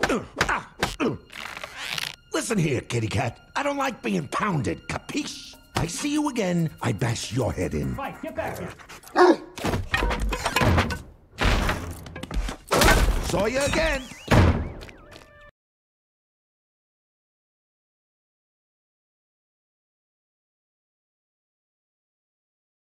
Listen here, kitty cat. I don't like being pounded, capiche? I see you again, I bash your head in. Mike, get back here. Saw you again.